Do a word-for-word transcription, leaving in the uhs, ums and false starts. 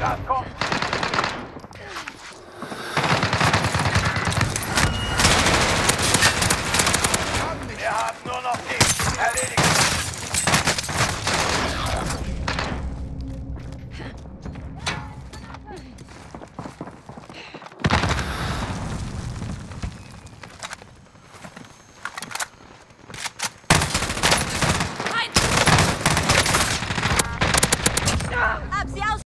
Gas kommt. Wir haben nur noch dich. Erledigt.